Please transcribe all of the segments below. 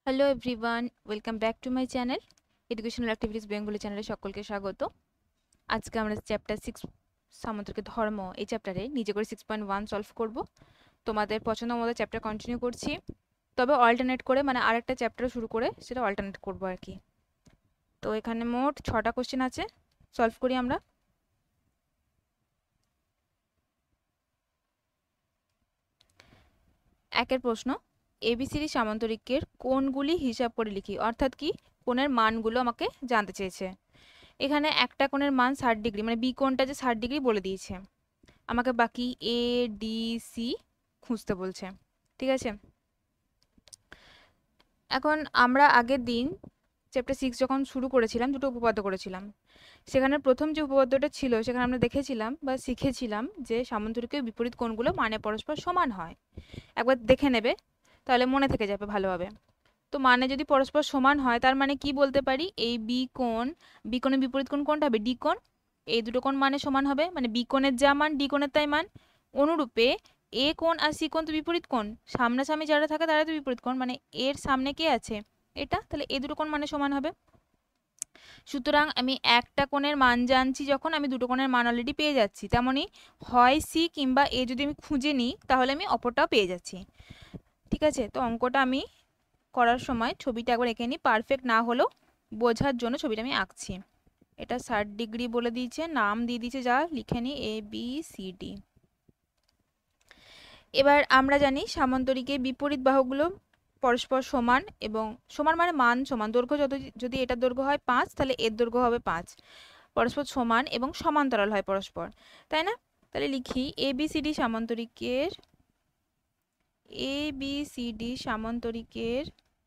Hello everyone, welcome back to my channel educational activities Bengali চ্যানেলে সকলকে স্বাগত। আজকে আমরা চ্যাপ্টার 6 সামুদ্রিক ধর্ম এই চ্যাপ্টারে নিজে করে 6.1 সলভ করব। তোমাদের পছন্দ মতো চ্যাপ্টার কন্টিনিউ করছি, তবে অল্টারনেট করে, মানে আরেকটা চ্যাপ্টার শুরু করে সেটা অল্টারনেট করব আর কি। তো এখানে মোট 6টা কোশ্চেন আছে, সলভ করি আমরা। একের প্রশ্ন, এবিসিডি সামান্তরিকের কোণগুলি হিসাব করে লিখি, অর্থাৎ কি কোণের মানগুলো আমাকে জানতে চেয়েছে। এখানে একটা কোণের মান 60 ডিগ্রি, মানে বি কোণটা যে 60 ডিগ্রি বলে দিয়েছে, আমাকে বাকি এ ডি সি খুঁজতে বলছে। ঠিক আছে, এখন আমরা আগের দিন চ্যাপ্টার 6 যখন শুরু করেছিলাম দুটো উপপাদ্য করেছিলাম। সেখানে প্রথম যে উপপাদ্যটা ছিল সেখানে আমরা দেখেছিলাম বা শিখেছিলাম যে সামান্তরিকের বিপরীত কোণগুলো মানে পরস্পর সমান হয়। একবার দেখে নেবে, তাহলে মনে থেকে যাবে ভালোভাবে। তো মানে যদি পরস্পর সমান হয় তার মানে কি বলতে পারি, এই বি কোণের বিপরীত কোণ কোনটা হবে, ডি কোণ। এই দুটো কোণ মানে সমান হবে, মানে বি কোণের যা মান ডি কোণের তাই মান। অনুরূপে এ কোণ আর সি কোণ তো বিপরীত কোণ, সামনাসামনি যারা থাকে তারা তো বিপরীত কোণ, মানে এর সামনে কে আছে, এটা, তাহলে এই দুটো কোণ মানে সমান হবে। সুতরাং আমি একটা কোণের মান জানছি যখন, আমি দুটো কোণের মান অলরেডি পেয়ে যাচ্ছি, তেমনি হয় সি কিংবা এ যদি আমি খুঁজে নিই তাহলে আমি অপরটাও পেয়ে যাচ্ছি। ঠিক আছে, তো অঙ্কটা আমি করার সময় ছবিটা একবার এঁকে নিই, পারফেক্ট না হলেও বোঝার জন্য ছবিটা আমি আঁকছি। এটা 60 ডিগ্রি বলে দিয়েছে, নাম দিয়ে দিয়েছে, যা লিখে নিই এ বি সি ডি। এবার আমরা জানি সামান্তরিকের বিপরীত বাহুগুলো পরস্পর সমান, এবং সমান মানে মান সমান, দৈর্ঘ্য যদি এটার দৈর্ঘ্য হয় 5 তাহলে এর দৈর্ঘ্য হবে 5, পরস্পর সমান এবং সমান্তরাল হয় পরস্পর, তাই না? তাহলে লিখি এ বি সি ডি সামান্তরিকের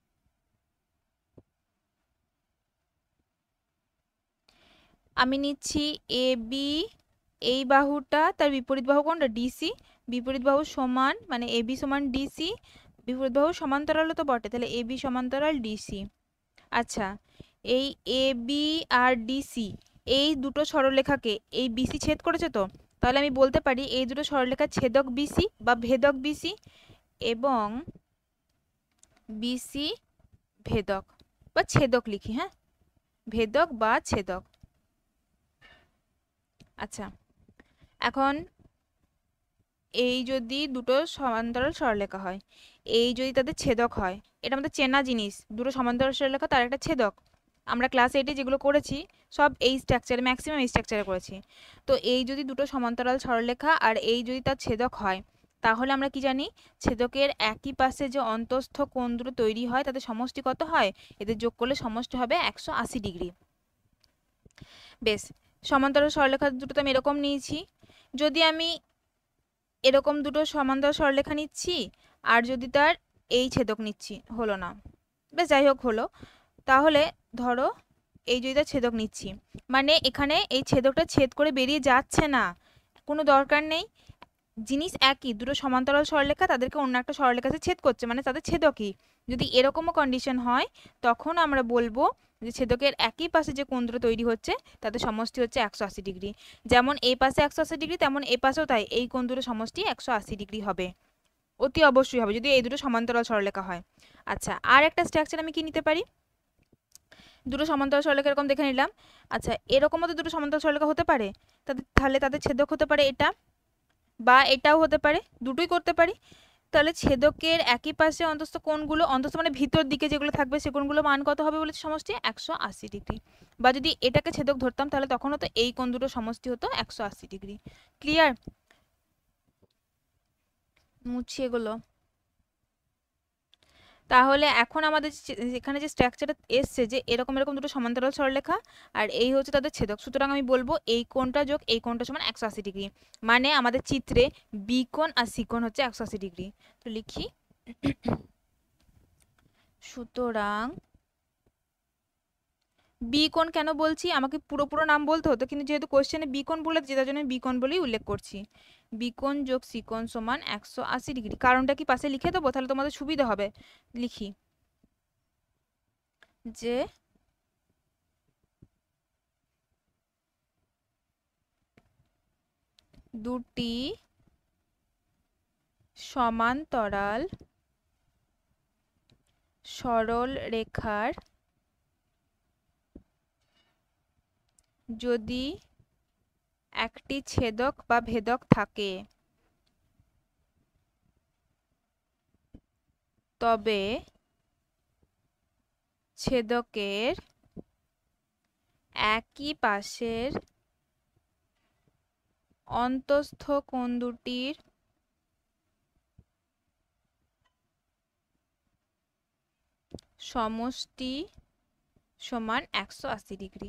আমি নিচ্ছি এ বি, এই বাহুটা, তার বিপরীত বাহু কোনটা ডিসি, বিপরীত বাহু সমান মানে এ বি সমান ডিসি, বিপরীত বাহু সমান্তরালও তো বটে, তাহলে এ বি সমান্তরাল ডিসি। আচ্ছা, এই এ বি আর ডিসি এই দুটো সরলরেখাকে এই বিসি ছেদ করেছে, তো তাহলে আমি বলতে পারি এই দুটো সরলরেখার ছেদক বিসি বা ভেদক বিসি, এবং বিসি ভেদক বা ছেদক লিখি, হ্যাঁ, ভেদক বা ছেদক। আচ্ছা, এখন এই যদি দুটো সমান্তরাল সরলরেখা হয়, এই যদি তাদের ছেদক হয়, এটা আমাদের চেনা জিনিস, দুটো সমান্তরাল সরলরেখা তার একটা ছেদক। আমরা ক্লাস 8-এ যেগুলো করেছি সব এই স্ট্রাকচারে, ম্যাক্সিমাম এই স্ট্রাকচারে করেছি। তো এই যদি দুটো সমান্তরাল সরলরেখা আর এই যদি তার ছেদক হয়, তাহলে আমরা কি জানি, ছেদকের একই পাশে যে অন্তঃস্থ কোণ দুটো তৈরি হয় তাদের সমষ্টি কত হয়, এদের যোগ করলে সমষ্টি হবে 180 ডিগ্রি। বেশ, সমান্তরাল সরলরেখা দুটো তো আমি এরকম নিয়েছি, যদি আমি এরকম দুটো সমান্তরাল সরলরেখা নিচ্ছি আর যদি তার এই ছেদক নিচ্ছি, হলো না, বেশ যাই হোক হলো, তাহলে ধরো এই যদি তার ছেদক নিচ্ছি, মানে এখানে এই ছেদকটা ছেদ করে বেরিয়ে যাচ্ছে না, কোনো দরকার নেই, জিনিস একই, দুটো সমান্তরাল সরলরেখা তাদেরকে অন্য একটা সরলরেখাতে ছেদ করছে, মানে তাদের ছেদকই। যদি এরকমও কন্ডিশন হয় তখন আমরা বলবো যে ছেদকের একই পাশে যে কোণ দুটো তৈরি হচ্ছে তাদের সমষ্টি হচ্ছে 180 ডিগ্রি। যেমন এই পাশে 180 ডিগ্রি, তেমন এই পাশেও তাই, এই কোণ দুটো সমষ্টি 180 ডিগ্রি হবে, অতি অবশ্যই হবে যদি এই দুটো সমান্তরাল সরলরেখা হয়। আচ্ছা, আর একটা স্ট্রাকচার আমি কি নিতে পারি, দুটো সমান্তরাল সরলরেখা এরকম দেখে নিলাম। আচ্ছা, এরকমও তো দুটো সমান্তরাল সরলরেখা হতে পারে, তাহলে তাদের ছেদক হতে পারে এটা বা এটাও হতে পারে, দুটোই করতে পারি। তাহলে ছেদকের একই পাশে অন্তস্থ কোণগুলো, অন্তস্থ মানে ভিতর দিকে যেগুলো থাকবে সে কোণগুলো মান কত হবে বলেছে, সমষ্টি 180 ডিগ্রি। বা যদি এটাকে ছেদক ধরতাম তাহলে তখনও তো এই কোণ দুটো সমষ্টি হতো 180 ডিগ্রি। ক্লিয়ার? মুছি এগুলো। তাহলে এখন আমাদের এখানে যে স্ট্রাকচারটা এসছে যে এরকম এরকম দুটো সমান্তরাল সরলরেখা আর এই হচ্ছে তাদের ছেদক, সুতরাং আমি বলবো এই কোণটা যোগ এই কোণটা সমান 180 ডিগ্রি, মানে আমাদের চিত্রে বি কোণ আর সি কোণ হচ্ছে 180 ডিগ্রি। তো লিখি, সুতরাং বি কোণ কেন বলছি, আমাকে পুরো পুরো নাম বলতে হতো, কিন্তু যেহেতু কোশ্চেনে বি কোণ বলে দিয়েছে তার জন্য বি কোণ বলেই উল্লেখ করছি। বি কোণ যোগ সি কোণ সমান 180 ডিগ্রি, কারণটা কি পাশে লিখে দেবো তাহলে তোমাদের সুবিধা হবে। লিখি যে দুটি সমান্তরাল সরল রেখার যদি একটি ছেদক বা ভেদক থাকে তবে ছেদকের একই পাশের অন্তঃস্থ কোণ দুটির সমষ্টি সমান 180 ডিগ্রি।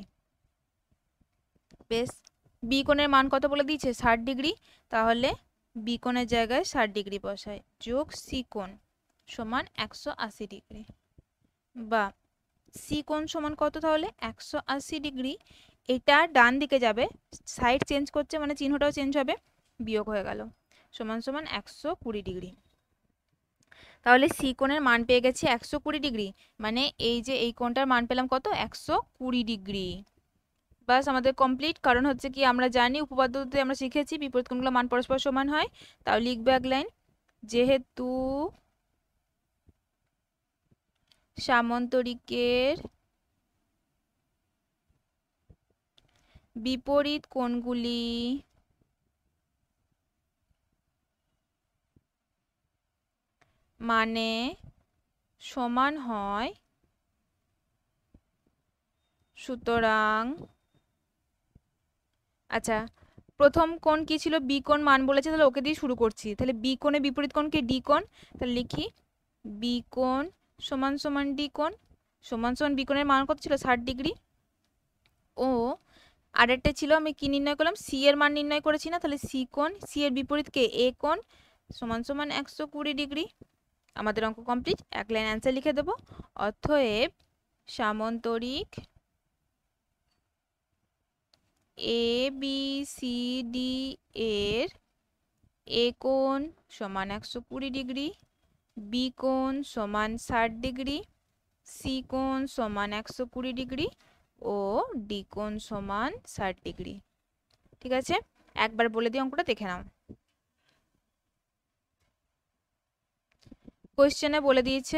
বেশ, বি কোণের মান কত বলে দিয়েছে? 60 ডিগ্রি। তাহলে বি কোণের জায়গায় 60 ডিগ্রি বসায়, যোগ সি কোণ সমান 180 ডিগ্রি। বা সি কোণ সমান কত তাহলে? 180 ডিগ্রি। এটা ডান দিকে যাবে, সাইড চেঞ্জ করছে মানে চিহ্নটাও চেঞ্জ হবে, বিয়োগ হয়ে গেল, সমান সমান 120 ডিগ্রি। তাহলে সি কোণের মান পেয়ে গেছি 120 ডিগ্রি, মানে এই যে এই কোণটার মান পেলাম কত? 120 ডিগ্রি। বাস আমাদের কমপ্লিট। কারণ হচ্ছে কি, আমরা জানি উপপাদ্যতে আমরা শিখেছি বিপরীত কোণগুলো মান পরস্পর সমান হয়। তাও লিখবে এক লাইন, যেহেতু সামান্তরিকের বিপরীত কোণগুলি মানে সমান হয়, সুতরাং আচ্ছা, প্রথম কোণ কি ছিল? বি কোণ মান বলেছে, তাহলে ওকে দিয়ে শুরু করছি। তাহলে বি কোণের বিপরীত কোণকে ডি কোণ, তাহলে লিখি বি কোণ সমান সমান ডি কোণ সমান সমান বি কোণের মান কত ছিল? 60 ডিগ্রি। ও আরেকটা ছিল, আমি কি নির্ণয় করলাম? সি এর মান নির্ণয় করেছি না? তাহলে সি কোণ, সি এর বিপরীত কে? এ কোণ সমান সমান 120 ডিগ্রি। আমাদের অঙ্ক কমপ্লিট। এক লাইন অ্যান্সার লিখে দেবো। অতএব সামান্তরিক এ বি সি ডি এর এ কোণ সমান 120 ডিগ্রি, বি কোণ সমান 60 ডিগ্রি, সি কোণ সমান 120 ডিগ্রি ও ডি কোণ সমান 60 ডিগ্রি। ঠিক আছে, একবার বলে দিই, অঙ্কটা দেখে নাও। কোয়েশ্চেনে বলে দিয়েছে,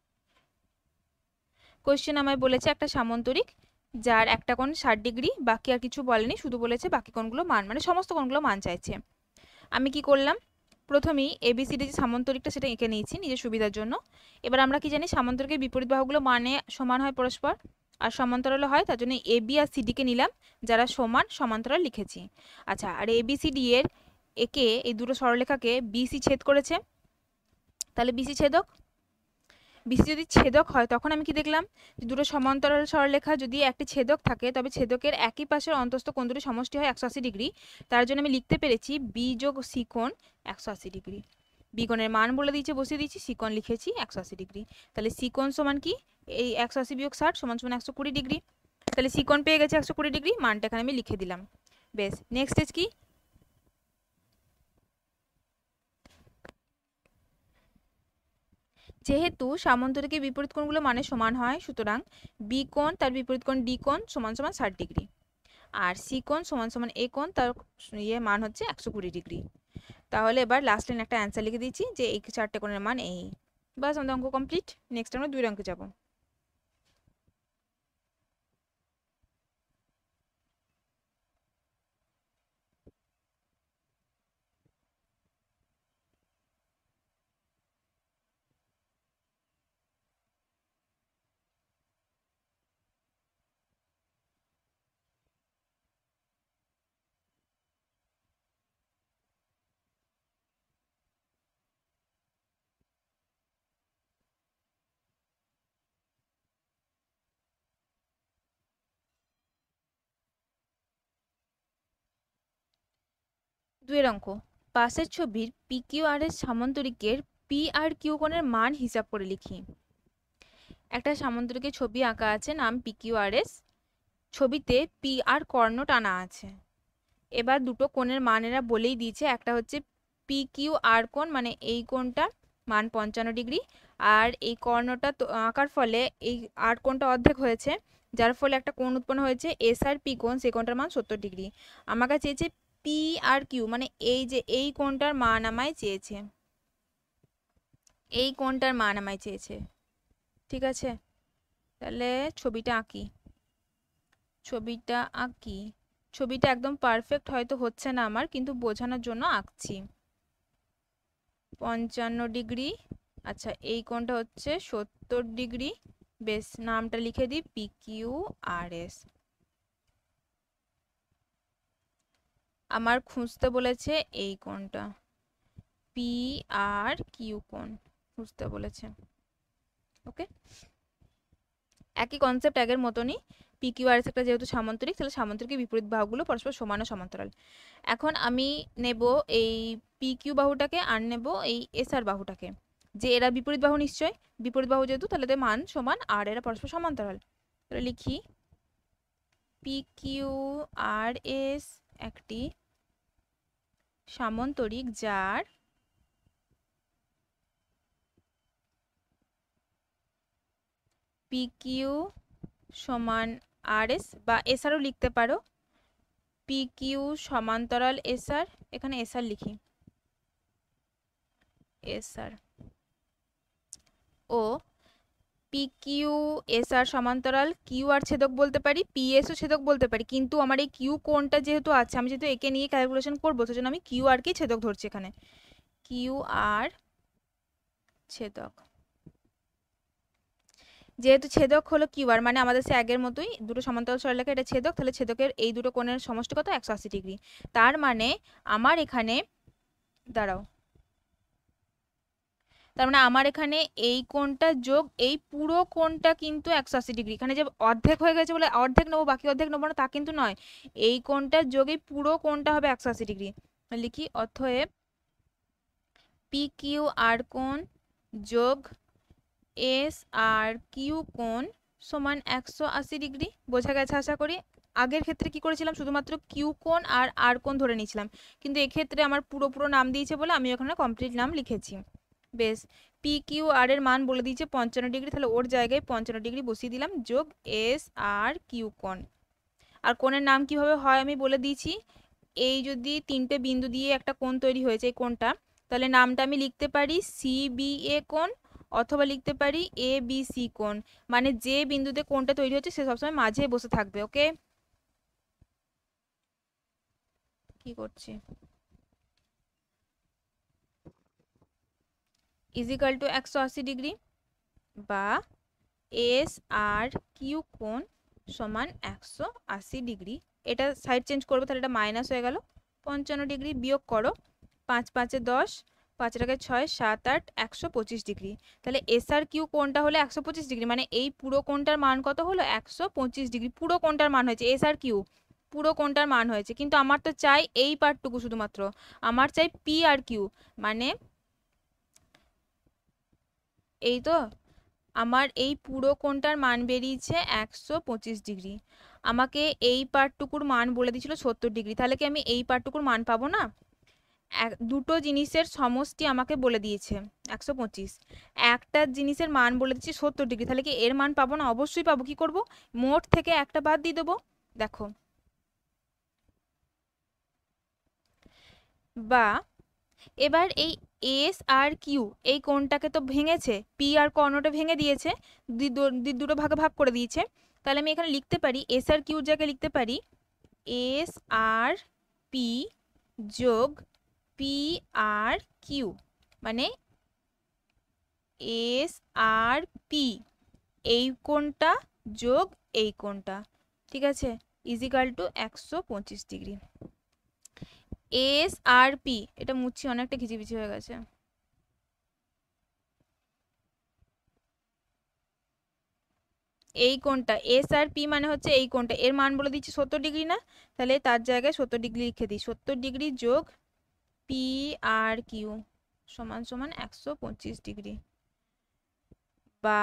কোয়েশ্চেন আমায় বলেছে একটা সামান্তরিক যার একটা কোণ 60 ডিগ্রি, বাকি আর কিছু বলেনি, শুধু বলেছে বাকি কোণগুলো মান, মানে সমস্ত কোণগুলো মান চাইছে। আমি কি করলাম? প্রথমেই এবিসিডি যে সামান্তরিকটা সেটা এঁকে নিয়েছি নিজের সুবিধার জন্য। এবার আমরা কি জানি? সামান্তরিকের বিপরীত বাহুগুলো মানে সমান হয় পরস্পর, আর সমান্তরাল হয়, তার জন্য এ বি আর সিডিকে নিলাম, যারা সমান সমান্তরাল লিখেছি। আচ্ছা, আর এবিসিডি এর একে এই দুটো সরলরেখাকে বিসি ছেদ করেছে, তাহলে বিসি ছেদক। বিসি যদি ছেদক হয় তখন আমি কি দেখলাম? দুটো সমান্তরাল সরলরেখা যদি একটি ছেদক থাকে তবে ছেদকের একই পাশের অন্তঃস্থ কোণ দুটি সমষ্টি হয় 180 ডিগ্রি। তার জন্য আমি লিখতে পেরেছি বি যোগ সি কোণ 180 ডিগ্রি। বি কোণের মান বলে দিয়েছি, বসিয়ে দিয়েছি, সি কোণ লিখেছি 180 ডিগ্রি। তাহলে সি কোণ সমান কি? এই 180 বিয়োগ 60 সমান সমান 120 ডিগ্রি। তাহলে সি কোণ পেয়ে গেছে 120 ডিগ্রি, মানটা এখানে আমি লিখে দিলাম। বেশ, নেক্সট স্টেজ কি? যেহেতু সামান্তরিকের বিপরীত কোণগুলো মানে সমান হয়, সুতরাং বি কোণ তার বিপরীত কোণ ডি কোণ সমান সমান 60 ডিগ্রি, আর সি কোণ সমান সমান এ কোণ তার মান হচ্ছে 120 ডিগ্রি। তাহলে এবার লাস্ট লাইন একটা অ্যান্সার লিখে দিচ্ছি যে এই চারটে কোণের মান এই। বাস, আমাদের অঙ্ক কমপ্লিট। নেক্সট আমরা 2 অঙ্কে যাব। দুয়ের অঙ্ক, পাশের ছবির পি কিউ আর এর সামান্তরিকের পি আর কিউ কোণের মান হিসাব করে লিখি। একটা সামান্তরিকের ছবি আঁকা আছে, নাম পি কিউ আর এস। ছবিতে পি আর কর্ণ টানা আছে। এবার দুটো কোণের মান এরা বলেই দিয়েছে, একটা হচ্ছে পি কিউ আর কোণ, মানে এই কোণটার মান 55 ডিগ্রি, আর এই কর্ণটা আঁকার ফলে এই আর কোণটা অর্ধেক হয়েছে, যার ফলে একটা কোণ উৎপন্ন হয়েছে এস আর পি কোণ, সেই কোণটার মান 70 ডিগ্রি। আমাকে চেয়েছে পি আর কিউ, মানে এই যে এই কোণটার মান আমায় চেয়েছে, এই কোণটার মান আমায় চেয়েছে। ঠিক আছে, তাহলে ছবিটা আঁকি। ছবিটা একদম পারফেক্ট হয়তো হচ্ছে না আমার, কিন্তু বোঝানোর জন্য আঁকছি। 55 ডিগ্রি, আচ্ছা এই কোণটা হচ্ছে 70 ডিগ্রি। বেশ, নামটা লিখে দিই PQRS। আমার খুঁজতে বলেছে এই কোণটা, PRQ কোণ খুঁজতে বলেছে। ওকে, একই কনসেপ্ট আগের মতনই। PQRS একটা যেহেতু সামান্তরিক, তাহলে সামান্তরিকের বিপরীত বাহুগুলো পরস্পর সমান ও সমান্তরাল। এখন আমি নেব এই PQ বাহুটাকে আর নেব এই SR বাহুটাকে, যে এরা বিপরীত বাহু নিশ্চয়, বিপরীত বাহু যেহেতু তাহলে এদের মান সমান আর এরা পরস্পর সমান্তরাল। তাহলে লিখি PQRS একটি সামান্তরিক যার PQ সমান RS, বা SRও লিখতে পারো, PQ সমান্তরাল SR, এখানে SR লিখি, SR ও PQ SR সমান্তরাল QR ছেদক বলতে পারি, PSও ছেদক বলতে পারি, কিন্তু আমার এই Q কোণটা যেহেতু আছে, আমি যেহেতু একে নিয়ে ক্যালকুলেশন করবো, সেজন্য আমি QR কেই ছেদক ধরছি এখানে, QR ছেদক। যেহেতু ছেদক হলো QR, মানে আমাদের সে আগের মতোই দুটো সমান্তরাল সরলরেখা, এটা ছেদক, তাহলে ছেদকের এই দুটো কোণের সমষ্টি কত? 180 ডিগ্রি। তার মানে আমার এখানে, দাঁড়াও, তার মানে আমার এখানে এই কোণটা যোগ এই পুরো কোণটা কিন্তু 180 ডিগ্রি। এখানে যে অর্ধেক হয়ে গেছে বলে অর্ধেক নেবো, বাকি অর্ধেক নেবো না, তা কিন্তু নয়। এই কোণটা যোগ এই পুরো কোণটা হবে 180 ডিগ্রি। লিখি অতএব PQR কোণ যোগ SRQ কোণ সমান 180 ডিগ্রি। বোঝা গেছে আশা করি। আগের ক্ষেত্রে কি করেছিলাম, শুধুমাত্র কিউ কোণ আর আর কোণ ধরে নিয়েছিলাম, কিন্তু এক্ষেত্রে আমার পুরো নাম দিয়েছে বলে আমি ওখানে কমপ্লিট নাম লিখেছি। বেশ, PQR এর মান বলে দিয়েছে 55 ডিগ্রি, তাহলে ওর জায়গায় 55 ডিগ্রি বসিয়ে দিলাম, যোগ SRQ কোণ। আর কোণের নাম কিভাবে হয় আমি বলে দিয়েছি। এই যদি তিনটে বিন্দু দিয়ে একটা কোণ তৈরি হয়েছে, এই কোণটা, তাহলে নামটা আমি লিখতে পারি CBA কোণ, অথবা লিখতে পারি ABC কোণ। মানে যে বিন্দুতে কোণটা তৈরি হচ্ছে সে সবসময় মাঝে বসে থাকবে। ওকে, কি করছি, ইজিক্যাল টু 180 ডিগ্রি, বা SRQ কোণ সমান 180 ডিগ্রি। এটা সাইড চেঞ্জ করবো, তাহলে এটা মাইনাস হয়ে গেল। 55 ডিগ্রি বিয়োগ করো, 5 5 এ 10, 5 টাকে 6 7 8, 125 ডিগ্রি। তাহলে SRQ কোণটা হলো 125 ডিগ্রি, মানে এই পুরো কোণটার মান কত হলো? 125 ডিগ্রি। পুরো কোণটার মান হয়েছে SRQ, পুরো কোণটার মান হয়েছে, কিন্তু আমার তো চাই এই পার্টটুকু শুধুমাত্র, আমার চাই PRQ, মানে এই তো আমার এই পুরো কোণটার মান বেরিয়েছে 125 ডিগ্রি। আমাকে এই পার্টটুকুর মান বলে দিয়েছিল 70 ডিগ্রি, তাহলে কি আমি এই পার্টটুকুর মান পাবো না? দুটো জিনিসের সমষ্টি আমাকে বলে দিয়েছে 125, একটা জিনিসের মান বলে দিচ্ছে 70 ডিগ্রি, তাহলে কি এর মান পাবো না? অবশ্যই পাবো। কি করব, মোট থেকে একটা বাদ দিয়ে দেবো। দেখো, বা এবার এই SRQ এই কোণটাকে তো ভেঙেছে, P আর কর্ণটা ভেঙে দিয়েছে, দুটো ভাগে ভাগ করে দিয়েছে। তাহলে আমি এখানে লিখতে পারি SRQ এর জায়গায় লিখতে পারি SRP যোগ PRQ, মানে SRP এই কোণটা যোগ এই কোণটা, ঠিক আছে, ইজিক্যাল টু 125 ডিগ্রি। SRP, এটা মুছছি, অনেকটা ঘিচিবিচি হয়ে গেছে। এই কোণটা SRP মানে হচ্ছে এই কোণটা, এর মান বলে দিচ্ছি 70 ডিগ্রি না, তাহলে তার জায়গায় 70 ডিগ্রি লিখে দিই। 70 ডিগ্রি যোগ PRQ সমান সমান 125 ডিগ্রি, বা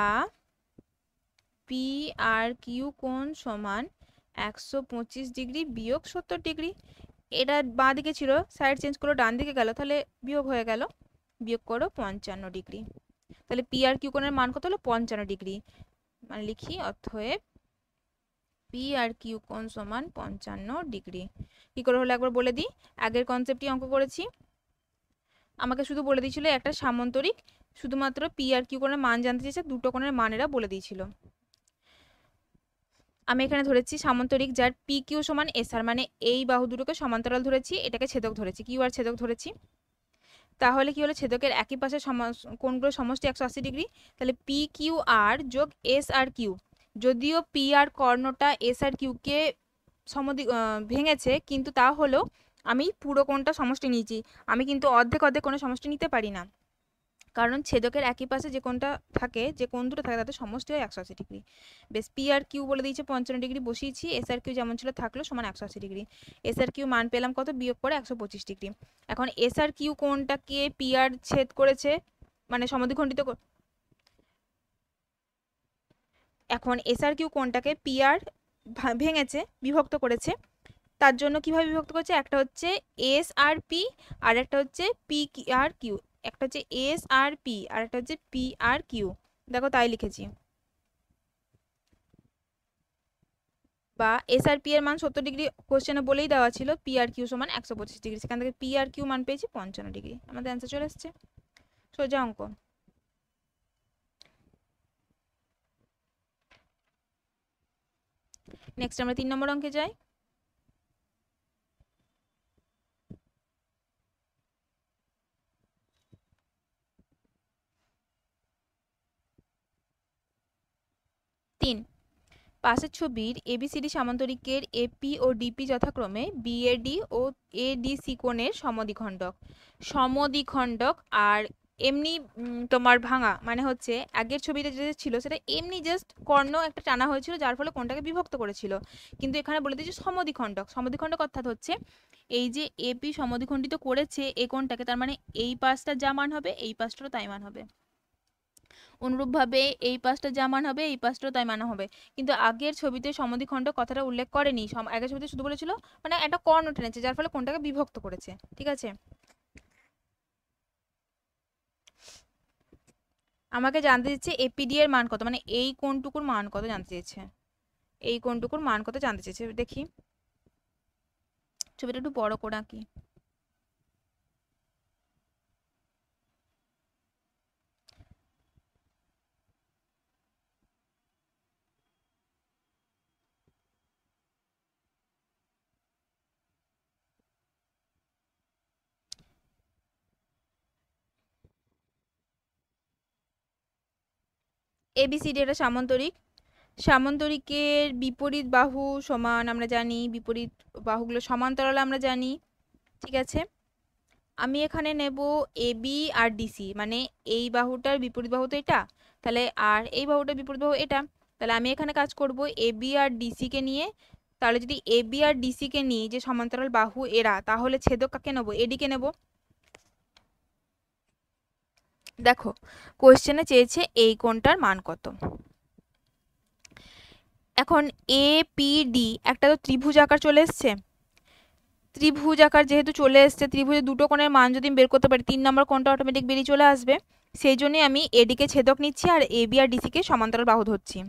PRQ কোণ সমান 125 ডিগ্রি বিয়োগ 70 ডিগ্রি। এটা বাঁ দিকে ছিল, সাইড চেঞ্জ করলো, ডান দিকে গেল, তাহলে বিয়োগ হয়ে গেল। বিয়োগ করো 55 ডিগ্রি, তাহলে PRQ কোণের মান কত হলো? 55 ডিগ্রি। মানে লিখি অতএব PRQ কোণ সমান 55 ডিগ্রি। কি করে হলো একবার বলে দিই, আগের কনসেপ্টই অঙ্ক করেছি। আমাকে শুধু বলে দিয়েছিল একটা সামান্তরিক শুধুমাত্র পি আর কিউ কোণের মান জানতে চেয়েছে, দুটো কোণের মান এরা বলে দিয়েছিল। আমি এখানে ধরেছি সামান্তরিক যার পি কিউ সমান এস আর, মানে এই বাহু দুটোকে সমান্তরাল ধরেছি, এটাকে ছেদক ধরেছি, কিউ আর ছেদক ধরেছি। তাহলে কি হলো, ছেদকের একই পাশে কোণগুলো সমষ্টি 180 ডিগ্রি। তাহলে পি কিউ আর যোগ এস আর কিউ, যদিও পি আর কর্ণটা এস আর কিউকে ভেঙেছে, কিন্তু তা হলেও আমি পুরো কোণটা সমষ্টি নিয়েছি। আমি কিন্তু অর্ধেক অর্ধেক কোনো সমষ্টি নিতে পারি না, কারণ ছেদকের একই পাশে যে কোণটা থাকে, যে কোণ দুটো থাকে তাদের সমষ্টি হয় 180 ডিগ্রি। বেশ, পি আর কিউ বলে দিয়েছে 55 ডিগ্রি, বসিয়েছি। এস আর কিউ যেমন ছিল থাকলো, সমান 180 ডিগ্রি। এস আর কিউ মান পেলাম কত, বিয়োগ করে 125 ডিগ্রি। এখন এস আর কিউ কোণটাকে পি আর ছেদ করেছে, মানে সমদ্বিখণ্ডিত। এখন এস আর কিউ কোণটাকে পি আর ভেঙেছে, বিভক্ত করেছে। তার জন্য কিভাবে বিভক্ত করেছে, একটা হচ্ছে এস আর পি, আর একটা হচ্ছে পি আর কিউ। একটা হচ্ছে এস আর পি, আর একটা হচ্ছে পি আর কিউ। দেখো তাই লিখেছি। বা এস আর পি এর মান 70 ডিগ্রি কোশ্চেনে বলেই দেওয়া ছিল, পি আর কিউ সমান 125 ডিগ্রি, সেখান থেকে পি আর কিউ মান পেয়েছি 55 ডিগ্রি। আমাদের অ্যান্সার চলে এসছে, সোজা অঙ্ক। নেক্সট আমরা 3 নম্বর অঙ্কে যাই। তিন, পাশের ছবির এবিসিডি সামান্তরিকের এপি ও ডিপি যথাক্রমে বিএডি ও এডিসি কোণের সমদ্বিখণ্ডক। সমদ্বিখণ্ডক আর এমনি তোমার ভাঙা, মানে হচ্ছে আগের ছবিতে যেটা ছিল সেটা এমনি জাস্ট কর্ণ একটা টানা হয়েছিল, যার ফলে কোণটাকে বিভক্ত করেছিল। কিন্তু এখানে বলে দিয়েছে সমদ্বিখণ্ডক। সমদ্বিখণ্ডক অর্থাৎ হচ্ছে এই যে এপি সমদ্বিখণ্ডিত করেছে এই কোণটাকে, তার মানে এই পাশটা যা মান হবে এই পাশটারও তাই মান হবে, অনুরূপভাবে এই পাশটা যা মান হবে এই পাশটাও তাই মান হবে। কিন্তু আগের ছবিতে সমদ্বিখণ্ডক কথাটা উল্লেখ করেনি, আগের ছবিতে শুধু বলেছিল মানে একটা কর্ণ টেনেছে, যার ফলে কোণটাকে বিভক্ত করেছে। ঠিক আছে, আমাকে জানতে চাইছে এপিডি এর মান কত, মানে এই কোণটুকুর মান কত জানতে চেয়েছে, এই কোণটুকুর মান কত জানতে চেয়েছে। দেখি ছবিটা একটু বড় করে আঁকি। এবিসিডি এটা সামান্তরিক, সামান্তরিকের বিপরীত বাহু সমান আমরা জানি, বিপরীত বাহুগুলো সমান্তরাল আমরা জানি। ঠিক আছে, আমি এখানে নেব এবি আর ডিসি, মানে এই বাহুটার বিপরীত বাহু তো এটা, তাহলে আর এই বাহুটার বিপরীত বাহু এটা। তাহলে আমি এখানে কাজ করব এবি আর ডিসি কে নিয়ে। তাহলে যদি এবি আর ডিসি কে নিয়ে যে সমান্তরাল বাহু এরা, তাহলে ছেদক কাকে নেব, এডি কে নেব। দেখো কোশ্চেনে চেয়েছে এই কোণটার মান কত। এখন এপিডি একটা তো ত্রিভুজ আকার চলে এসছে, ত্রিভুজ আকার যেহেতু চলে এসছে, ত্রিভুজের দুটো কোণের মান যদি আমি বের করতে পারি, 3 নম্বর কোণটা অটোমেটিক বেরিয়ে চলে আসবে। সেই জন্যই আমি এডিকে ছেদক নিচ্ছি আর এবি আর ডিসিকে সমান্তরাল বাহু ধরছি।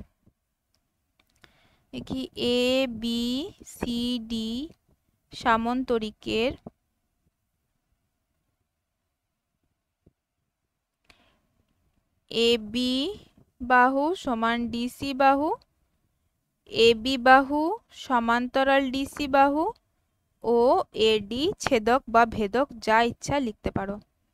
দেখি এ বি সি ডি সামান্তরিকের এবি বাহু সমান ডিসি বাহু, এবি বাহু সমান্তরাল ডিসি বাহু ও এডি ছেদক বা ভেদক, যা ইচ্ছা লিখতে পারো।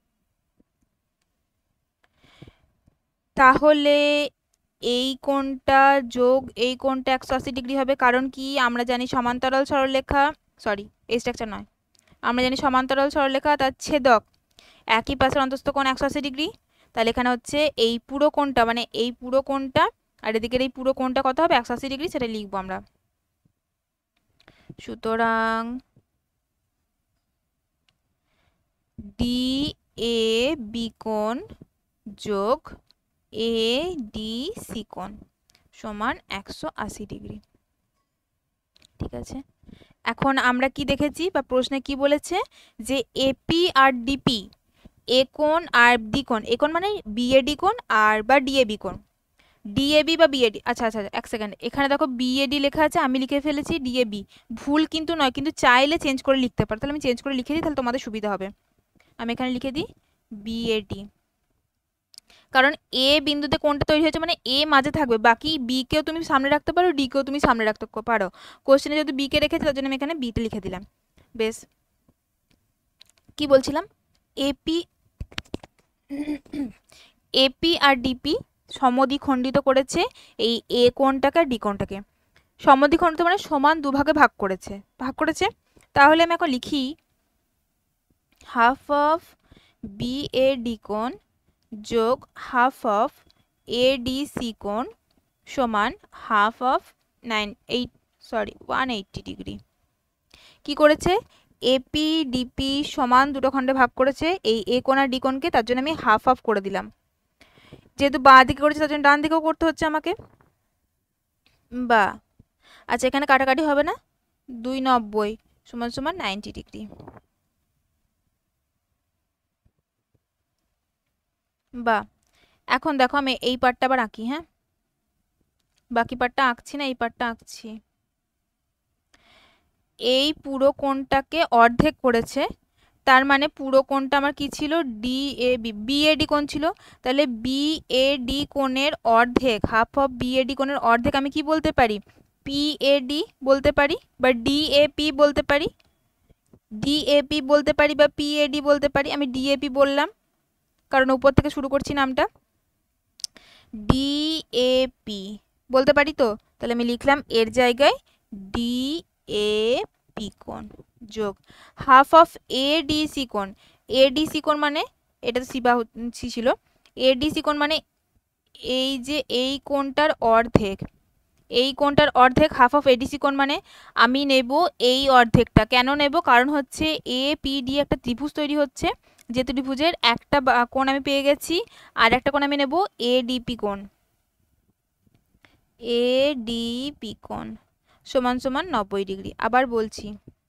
তাহলে এই কোণটা যোগ এই কোণটা 180 ডিগ্রি হবে, কারণ কি আমরা জানি সমান্তরাল সরলরেখা, সরি এই স্ট্রাকচার নয়, আমরা জানি সমান্তরাল সরলরেখা তার ছেদক একই পাশের অন্তস্থ কোণ 180 ডিগ্রি। তাহলে এখানে হচ্ছে এই পুরো কোণটা, মানে এই পুরো কোণটা আর এদিকের এই পুরো কোণটা কত হবে, 180 ডিগ্রি, সেটা লিখবো আমরা। সুতরাং ডি এ বি কোণ যোগ এ ডি সি কোণ সমান 180 ডিগ্রি। ঠিক আছে, এখন আমরা কি দেখেছি বা প্রশ্নে কি বলেছে, যে এপি আর ডিপি এ কোণ আর ডি কোণ, এ কোণ মানে বিএডি কোণ আর বা ডিএবি কোণ, ডিএবি বা বিএডি। আচ্ছা আচ্ছা এক সেকেন্ড, এখানে দেখো বিএডি লেখা আছে, আমি লিখে ফেলেছি ডিএবি, ভুল কিন্তু নয়, কিন্তু চাইলে চেঞ্জ করে লিখতে পারো। তাহলে আমি চেঞ্জ করে লিখে দিই, তাহলে তোমাদের সুবিধা হবে। আমি এখানে লিখে দিই বিএডি। কারণ এ বিন্দুতে কোণটা তৈরি হয়েছে মানে এ মাঝে থাকবে, বাকি বি কেও তুমি সামনে রাখতে পারো, ডি কেও তুমি সামনে রাখতে পারো। কোশ্চেনে যদি বি কে রেখেছে তার জন্য আমি এখানে বিটা লিখে দিলাম। বেশ, কি বলছিলাম, এপি এপি আর ডিপি সমদ্বিখণ্ডিত করেছে এই এ কোণটাকে আর ডি কোণটাকে। সমদ্বিখণ্ডিত মানে সমান দুভাগে ভাগ করেছে। তাহলে আমি এখন লিখি half of B A D কোণ যোগ half of A D C কোণ সমান হাফ অফ 180 ডিগ্রি। কি করেছে, এপি ডিপি সমান দুটো খণ্ডে ভাগ করেছে এই এ কোণ আর ডি কোণকে, তার জন্য আমি হাফ হাফ করে দিলাম। যেহেতু বাঁ দিকে করেছে তার জন্য ডান দিকেও করতে হচ্ছে আমাকে। বা আচ্ছা, এখানে কাটাকাটি হবে না, 290 সমান সমান 90 ডিগ্রি। বা এখন দেখো আমি এই পার্টটা আবার আঁকি। হ্যাঁ, বাকি পার্টটা আঁকছি না, এই পার্টটা আঁকছি। এই পুরো কোণটাকে অর্ধেক করেছে, তার মানে পুরো কোণটা আমার কি ছিল, D A B, B A D কোণ ছিল। তাহলে বি এ ডি কোণের অর্ধেক, half of B A D কোণের অর্ধেক আমি কি বলতে পারি, পি এ ডি বলতে পারি, বা ডি এ পি বলতে পারি, ডিএপি বলতে পারি, বা পিএডি বলতে পারি। আমি ডিএপি বললাম কারণ উপর থেকে শুরু করছি নামটা, ডিএপি বলতে পারি তো। তাহলে আমি লিখলাম এর জায়গায় ডিএপি কোণ যোগ হাফ অফ এডিসি কোণ। এডিসি কোণ মানে এটা তো সি ছিল, এডিসি কোণ মানে এই যে এই কোণটার অর্ধেক, এই কোণটার অর্ধেক হাফ অফ এডিসি কোণ মানে আমি নেব এই অর্ধেকটা। কেন নেব, কারণ হচ্ছে এ পি ডি একটা ত্রিভুজ তৈরি হচ্ছে, যে ত্রিভুজের একটা কোণ আমি পেয়ে গেছি, আর একটা কোণ আমি নেব এডিপি কোণ। এডিপি কোণ সমান সমান 90 ডিগ্রি। আবার বলছি,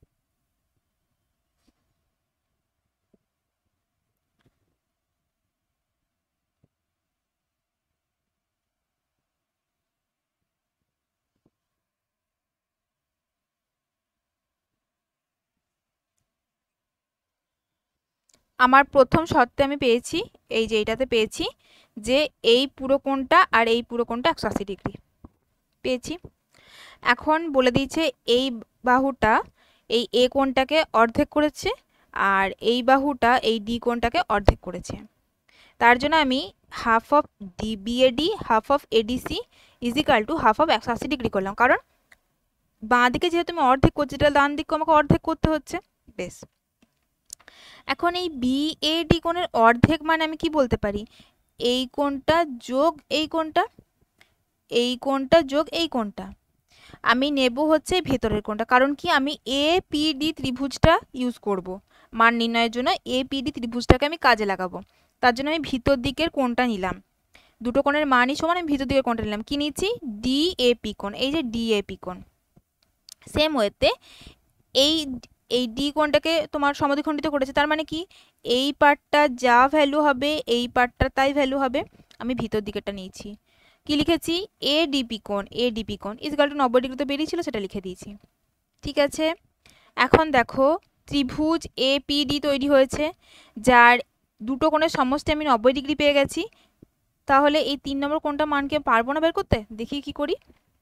আমার প্রথম শর্তে আমি পেয়েছি, এই যে এইটাতে পেয়েছি যে এই পুরো কোণটা আর এই পুরো কোণটা 180 ডিগ্রি পেয়েছি। এখন বলে দিয়েছে এই বাহুটা এই এ কোণটাকে অর্ধেক করেছে, আর এই বাহুটা এই ডি কোণটাকে অর্ধেক করেছে। তার জন্য আমি half of D BAD half of ADC is equal to half of 180 degree করলাম, কারণ বাঁ দিকে যেহেতু আমি অর্ধেক করছি, এটা ডান দিকে আমাকে অর্ধেক করতে হচ্ছে। বেশ, এখন এই বিএডি কোণের অর্ধেক মানে আমি কি বলতে পারি, এই কোণটা যোগ এই কোণটা, এই কোণটা যোগ এই কোণটা। আমি নেব হচ্ছে ভেতরের কোণটা, কারণ কি আমি এপিডি ত্রিভুজটা ইউজ করব মান নির্ণয়ের জন্য, এপিডি ত্রিভুজটাকে আমি কাজে লাগাবো। তার জন্য আমি ভিতর দিকের কোণটা নিলাম, দুটো কোণের মানই সমান, আমি ভিতর দিকের কোণটা নিলাম। কি নিচ্ছি, ডিএপি কোণ, এই যে ডিএপি কোণ। সেম ওয়েতে এই এই ডি কোণটাকে তোমার সমদ্বিখণ্ডিত করেছে, তার মানে কি এই পার্টটা যা ভ্যালু হবে এই পার্টটা তাই ভ্যালু হবে। আমি ভিতর দিকেরটা নিয়েছি, কি লিখেছি, এডিপি কোণ, এডিপি কোণ ইজকাল টু 90 ডিগ্রি তো বেরিয়েছিল, সেটা লিখে দিয়েছি। ঠিক আছে, এখন দেখো ত্রিভুজ এপিডি তৈরি হয়েছে, যার দুটো কোণের সমষ্টি আমি 90 ডিগ্রি পেয়ে গেছি। তাহলে এই 3 নম্বর কোণটা মানকে পারবো না বের করতে, দেখি কি করি।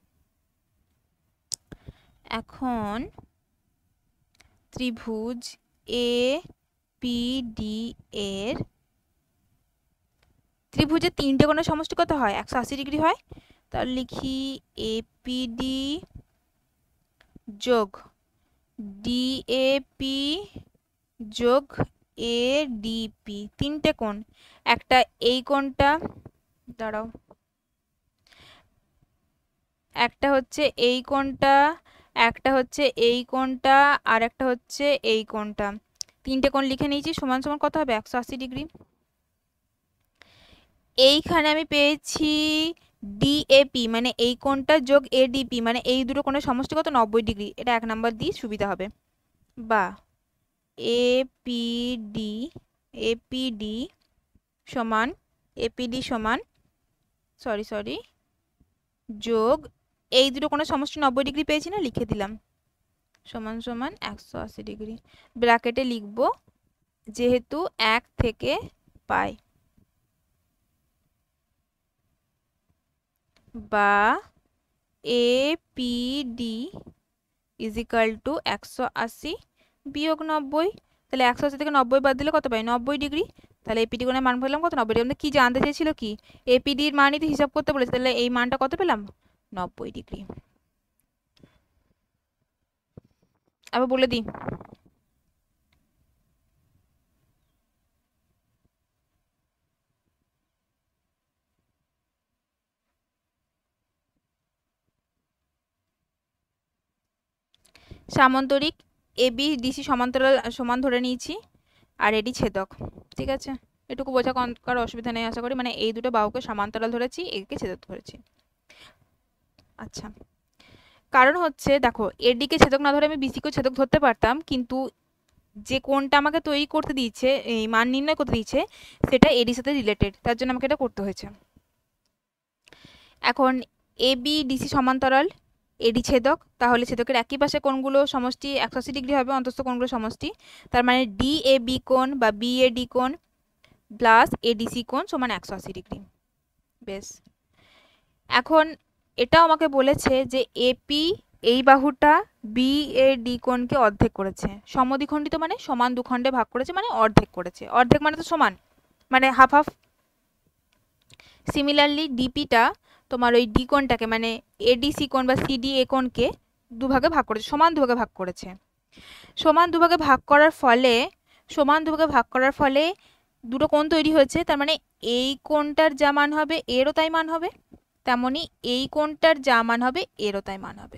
এখন ত্রিভুজ এপিডি এর ত্রিভুজের 3টে কোণের সমষ্টি কত হয়, 180 ডিগ্রি হয়। তাহলে লিখি এপিডি যোগ ডিএপি যোগ এডিপি, 3টে কোণ। একটা এই কোণটা, দাঁড়াও, একটা হচ্ছে এই কোণটা, একটা হচ্ছে এই কোণটা, আর একটা হচ্ছে এই কোণটা। 3টে কোণ লিখে নিয়েছি, সমান সমান কত হবে, 180 ডিগ্রি। এইখানে আমি পেয়েছি ডিএপি মানে এই কোণটা যোগ এডিপি মানে এই দুটো কোণের সমষ্টি কত, 90 ডিগ্রি। এটা 1 নাম্বার দিয়ে সুবিধা হবে। বা এপিডি এপিডি সমান এপিডি সমান সরি যোগ এই দুটো কোণের সমষ্টি 90 ডিগ্রি পেয়েছি না, লিখে দিলাম, সমান সমান 180 ডিগ্রি। ব্র্যাকেটে লিখব যেহেতু 1 থেকে পাই। বা এপিডি ইজ ইকাল টু 180 বিয়োগ 90। তাহলে 180 থেকে 90 বাদ দিলে কত পাই? 90 ডিগ্রি। তাহলে এপিডি কোণের মান পেলাম কত? 90 ডিগ্রি। আমাদের কি জানতে চেয়েছিল? কি এপিডির মানই তো হিসাব করতে বলেছে, তাহলে এই মানটা কত পেলাম? 90 ডিগ্রি। আবার বলে দিই, সামান্তরিক এবি ডিসি সমান্তরাল সমান ধরে নিয়েছি, আর এটি ছেদক। ঠিক আছে, এটুকু বোঝা কারো অসুবিধা নেই আশা করি। মানে এই দুটো বাহুকে সমান্তরাল ধরেছি, একে ছেদক ধরেছি। আচ্ছা, কারণ হচ্ছে দেখো, এডিকে ছেদক না ধরে আমি বিসিকে ছেদক ধরতে পারতাম, কিন্তু যে কোণটা আমাকে তৈরি করতে দিয়েছে, এই মান নির্ণয় করতে দিয়েছে, সেটা এডির সাথে রিলেটেড, তার জন্য আমাকে এটা করতে হয়েছে। এখন এবি ডিসি সমান্তরাল, এডি ছেদক, তাহলে ছেদকের একই পাশে কোণগুলো সমষ্টি 180 ডিগ্রি হবে, অন্তস্থ কোণগুলো সমষ্টি। তার মানে ডি এ বি কোণ বা বি এ ডি কোণ প্লাস এডিসি কোণ সমান 180 ডিগ্রি। বেশ, এখন এটাও আমাকে বলেছে যে এপি এই বাহুটা বি এ ডি কোণকে অর্ধেক করেছে। সমদ্বিখণ্ডিত মানে সমান দুখণ্ডে ভাগ করেছে, মানে অর্ধেক করেছে। অর্ধেক মানে তো সমান, মানে হাফ হাফ। সিমিলারলি ডিপিটা তোমার ওই ডি কোণটাকে মানে এডিসি কোণ বা সিডি এ কোণকে দুভাগে ভাগ করেছে, সমান দুভাগে ভাগ করেছে। সমান দুভাগে ভাগ করার ফলে, সমান দুভাগে ভাগ করার ফলে দুটো কোণ তৈরি হয়েছে। তার মানে এই কোণটার যা মান হবে এরও তাই মান হবে, তেমনি এই কোণটার যা মান হবে এরও তাই মান হবে।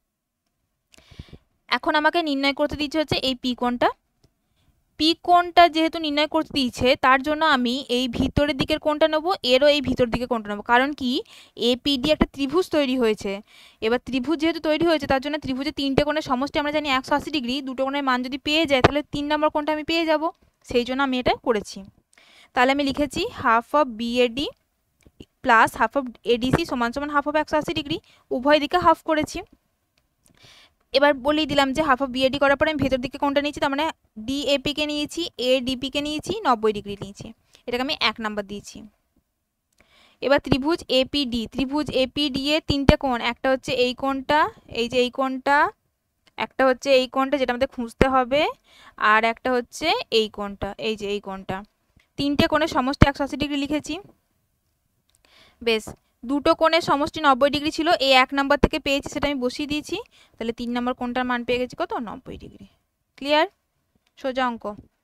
এখন আমাকে নির্ণয় করতে দিচ্ছে হচ্ছে এই পি কোণটা। পি কোণটা যেহেতু নির্ণয় করতে দিয়েছে, তার জন্য আমি এই ভিতরের দিকের কোণটা নেবো, এরও এই ভিতর দিকের কোণটা নেবো। কারণ কি, এপিডি একটা ত্রিভুজ তৈরি হয়েছে। এবার ত্রিভুজ যেহেতু তৈরি হয়েছে, তার জন্য ত্রিভুজের তিনটে কোণের সমষ্টি আমরা জানি 180 ডিগ্রি। দুটো কোণের মান যদি পেয়ে যায়, তাহলে 3 নম্বর কোণটা আমি পেয়ে যাব। সেই জন্য আমি এটা করেছি। তাহলে আমি লিখেছি half of BAD plus half of ADC সমান সমান হাফ অফ 180 ডিগ্রি। উভয় দিকে হাফ করেছি। এবার বলেই দিলাম যে হাফ অফ বিএডি করার পরে আমি ভেতর দিকে কোণটা নিয়েছি, তার মানে ডিএপি কে নিয়েছি, এডিপি কে নিয়েছি, 90 ডিগ্রি নিয়েছি। এটাকে আমি 1 নাম্বার দিয়েছি। এবার ত্রিভুজ এপিডি, ত্রিভুজ এপিডি এর তিনটে কোণ, একটা হচ্ছে এই কোণটা, এই যে এই কোণটা, একটা হচ্ছে এই কোণটা যেটা আমাদের খুঁজতে হবে, আর একটা হচ্ছে এই কোণটা, এই যে এই কোণটা। তিনটে কোণের সমষ্টি 180 ডিগ্রি লিখেছি। বেশ, দুটো কোণের সমষ্টি 90 ডিগ্রি ছিল, এই 1 নাম্বার থেকে পেয়েছি, সেটা আমি বসিয়ে দিয়েছি। তাহলে 3 নম্বর কোণটার মান পেয়ে গেছি কত? 90 ডিগ্রি। ক্লিয়ার? সোজা অঙ্ক।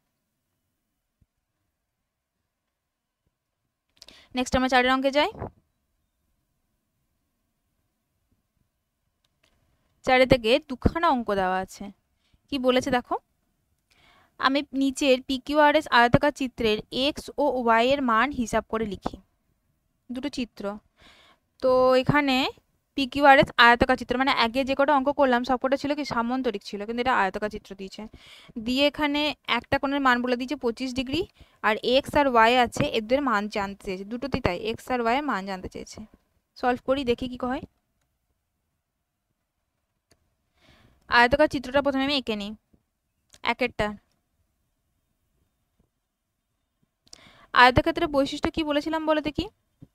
নেক্সট আমরা 4 অঙ্কে যাই। 4 থেকে দুখানা অঙ্ক দেওয়া আছে। কি বলেছে দেখো, আমি নিচের পিকিউআরএস আয়তাকার চিত্রের এক্স ও ওয়াই এর মান হিসাব করে লিখি। দুটো চিত্র তো এখানে পিকিউআরএস আয়তাকার চিত্র, মানে আগে যে কটা অঙ্ক করলাম সবকটা ছিল কি সামান্তরিক ছিল, কিন্তু এটা আয়তাকার চিত্র দিয়েছে। দিয়ে এখানে একটা কোণের মান বলে দিয়েছে 25 ডিগ্রি, আর এক্স আর ওয়াই আছে, এদের মান জানতে চেয়েছে। দুটোতেই তাই, এক্স আর ওয়াই এর মান জানতে চেয়েছে। সলভ করি, দেখি কি হয়। আয়তাকার চিত্রটা প্রথমে আমি এঁকে নিই একেরটা। আয়তক্ষেত্রের বৈশিষ্ট্য কি বলেছিলাম বলে দেখি।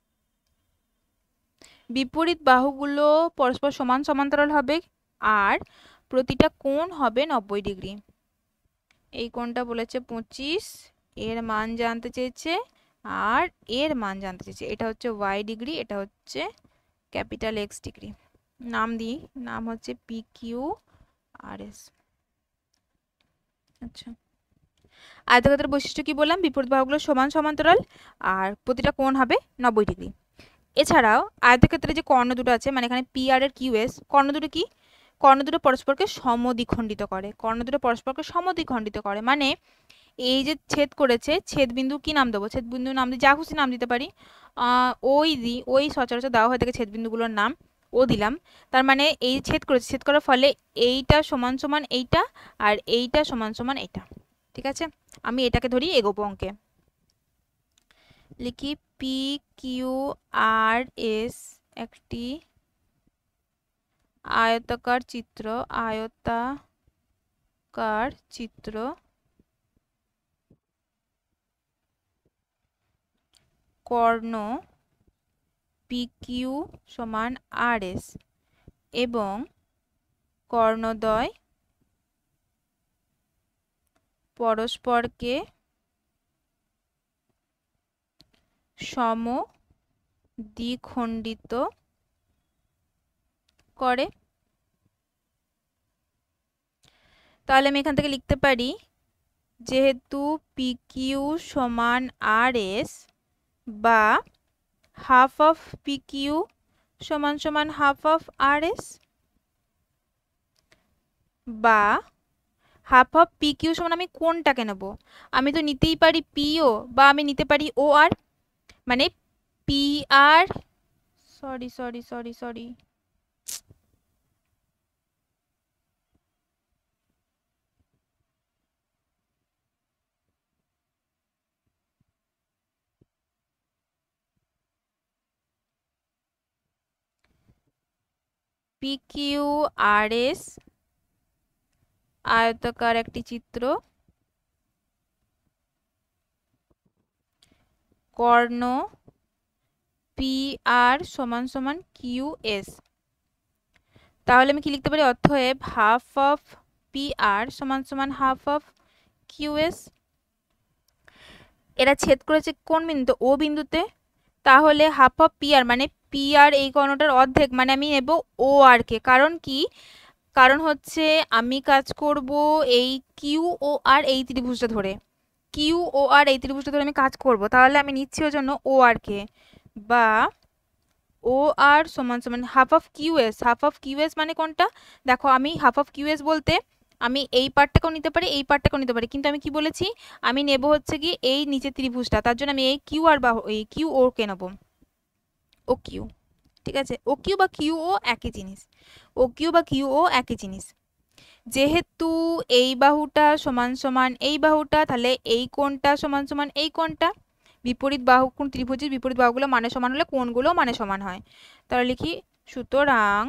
বিপরীত বাহুগুলো পরস্পর সমান সমান্তরাল হবে, আর প্রতিটা কোণ হবে 90 ডিগ্রি। এই কোণটা বলেছে 25, এর মান জানতে চেয়েছে, আর এর মান জানতে চেয়েছে। এটা হচ্ছে ওয়াই ডিগ্রি, এটা হচ্ছে ক্যাপিটাল এক্স ডিগ্রি। নাম দিই, নাম হচ্ছে পি কিউ আর এস। আচ্ছা, আয়তক্ষেত্রের বৈশিষ্ট্য কি বললাম, বিপরীত বাহুগুলো সমান সমান্তরাল আর প্রতিটা কোণ হবে 90 ডিগ্রি। এছাড়াও আয়তক্ষেত্রে যে কর্ণ দুটো আছে, মানে এখানে পি আর এর কিউ এস, কর্ণ দুটো কি, কর্ণ দুটো পরস্পরকে সমদ্বিখণ্ডিত করে। কর্ণ দুটো পরস্পরকে সমদ্বিখণ্ডিত করে মানে এই যে ছেদ করেছে, ছেদ বিন্দু কি নাম দেবো? ছেদ বিন্দু নাম দিই, যা খুশি নাম দিতে পারি। ওই দিই, ওই সচরাচর দেওয়া হয়ে থাকে ছেদ বিন্দুগুলোর নাম, ও দিলাম। তার মানে এই ছেদ করেছে, ছেদ করার ফলে এইটা সমান সমান এইটা, আর এইটা সমান সমান এইটা। ঠিক আছে, আমি এটাকে ধরি এগোবো অঙ্কে। লিখি পি কিউ আর এস একটি আয়তাকার চিত্র, আয়তাকার চিত্র কর্ণ PQ সমান RS এবং কর্ণদ্বয় পরস্পরকে সমদ্বিখণ্ডিত করে। তাহলে আমি এখান থেকে লিখতে পারি যেহেতু PQ সমান RS বা হাফ অফ PQ সমান সমান হাফ অফ RS বা হাফ অফ PQ সমান আমি কোনটাকে নেব? আমি তো নিতেই পারি PO বা আমি নিতে পারি OR, মানে PR sorry sorry sorry sorry PQRS আয়তাকার একটি চিত্র, কর্ণ PR সমান সমান QS। তাহলে আমি কি লিখতে পারি? অতএব হাফ অফ PR সমান সমান হাফ অফ QS। এরা ছেদ করেছে কোন বিন্দুতে? ও বিন্দুতে। তাহলে হাফ অফ PR মানে PR এই কর্ণটার অর্ধেক, মানে আমি নেব OR কে। কারণ কি? কারণ হচ্ছে আমি কাজ করব এই QOR এই ত্রিভুজটা ধরে, QOR এই ত্রিভুজটা ধরে আমি কাজ করব। তাহলে আমি নিচ্ছি ওর জন্য OR কে, বা OR সমান সমান half of QS। Half of QS মানে কোনটা? দেখো আমি হাফ অফ QS বলতে আমি এই পার্টটাকেও নিতে পারি, এই পার্টটাকেও নিতে পারি, কিন্তু আমি কি বলেছি? আমি নেব হচ্ছে কি এই নিচের ত্রিভুজটা। তার জন্য আমি এই QR বা এই QO কে নেব, OQ। ঠিক আছে, OQ বা QO একই জিনিস, OQ বা QO একই জিনিস। যেহেতু এই বাহুটা সমান সমান এই বাহুটা, তাহলে এই কোণটা সমান সমান এই কোণটা। বিপরীত বাহু কোণ ত্রিভুজের বিপরীত বাহুগুলো মানে সমান হলে কোণগুলো মানে সমান হয়। তাহলে লিখি সুতরাং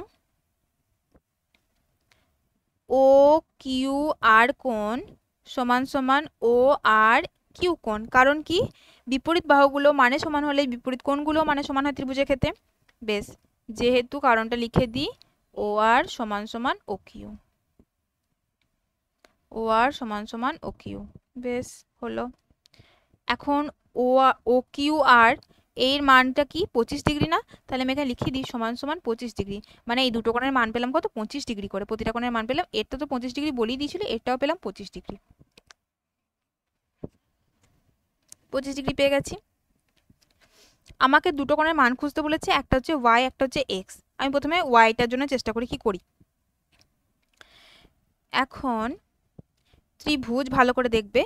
OQR কোণ সমান সমান ORQ কোণ। কারণ কি? বিপরীত বাহুগুলো মানে সমান হলে বিপরীত কোণগুলো মানে সমান হয় ত্রিভুজের ক্ষেত্রে। বেশ, যেহেতু কারণটা লিখে দিই, OR সমান সমান OQ, OR সমান সমান OQ। বেশ হলো। এখন OQR এর মানটা কি? 25 ডিগ্রি না? তাহলে আমি এখানে লিখে দিই সমান সমান 25 ডিগ্রি। মানে এই দুটো কোণের মান পেলাম কত? 25 ডিগ্রি করে। প্রতিটা কোণের মান পেলাম, এরটা তো 25 ডিগ্রি বলেই দিয়েছিল, এরটাও পেলাম 25 ডিগ্রি। 25 ডিগ্রি পেয়ে গেছি। আমাকে দুটো কোণের মান খুঁজতে বলেছে, একটা হচ্ছে Y, একটা হচ্ছে X। আমি প্রথমে Yটার জন্য চেষ্টা করি, কি করি। এখন ত্রিভুজ ভালো করে দেখবে,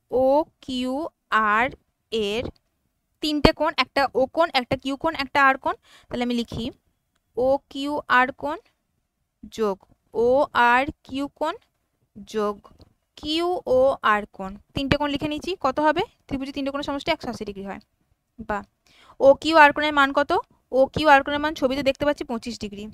OQR এর তিনটে কোণ, একটা ও কোণ, একটা কিউ কোণ, একটা আর কোণ। তাহলে আমি লিখি OQR কোণ যোগ ORQ কোণ যোগ QOR কোণ। তিনটে কোণ লিখে নিচ্ছি। কত হবে? ত্রিভুজের তিনটে কোণের সমষ্টি 180 ডিগ্রি হয়। বা OQR কোণের মান কত? OQR কোণের মান ছবিতে দেখতে পাচ্ছি 25 ডিগ্রি।